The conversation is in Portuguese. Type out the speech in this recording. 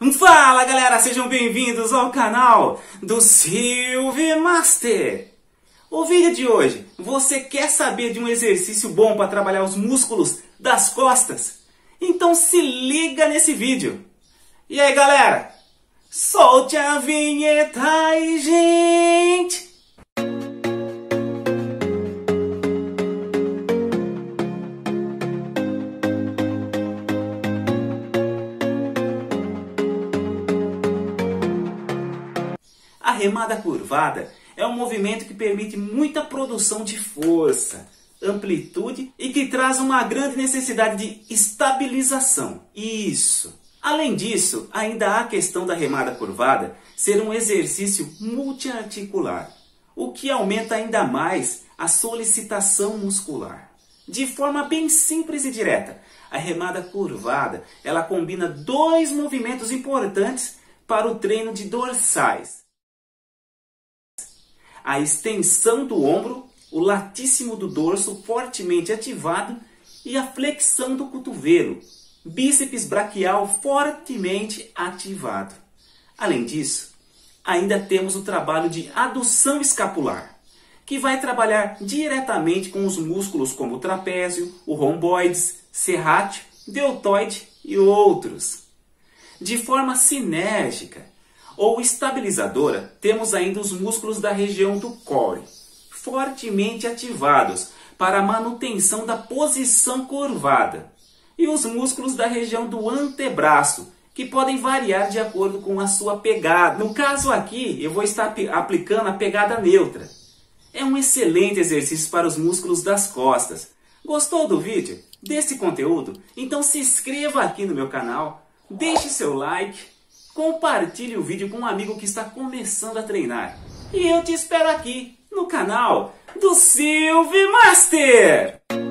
Fala galera, sejam bem-vindos ao canal do Silvio Master. O vídeo de hoje, você quer saber de um exercício bom para trabalhar os músculos das costas? Então se liga nesse vídeo. E aí galera, solte a vinheta aí, gente! A remada curvada é um movimento que permite muita produção de força, amplitude e que traz uma grande necessidade de estabilização. Isso! Além disso, ainda há a questão da remada curvada ser um exercício multiarticular, o que aumenta ainda mais a solicitação muscular. De forma bem simples e direta, a remada curvada ela combina dois movimentos importantes para o treino de dorsais. A extensão do ombro, o latíssimo do dorso fortemente ativado e a flexão do cotovelo, bíceps braquial fortemente ativado. Além disso, ainda temos o trabalho de adução escapular, que vai trabalhar diretamente com os músculos como o trapézio, o romboides, serrátil, deltoide e outros. De forma sinérgica ou estabilizadora, temos ainda os músculos da região do core, fortemente ativados para a manutenção da posição curvada, e os músculos da região do antebraço, que podem variar de acordo com a sua pegada. No caso aqui, eu vou estar aplicando a pegada neutra. É um excelente exercício para os músculos das costas. Gostou do vídeo? Desse conteúdo? Então se inscreva aqui no meu canal, deixe seu like, compartilhe o vídeo com um amigo que está começando a treinar. E eu te espero aqui no canal do Silvio Master!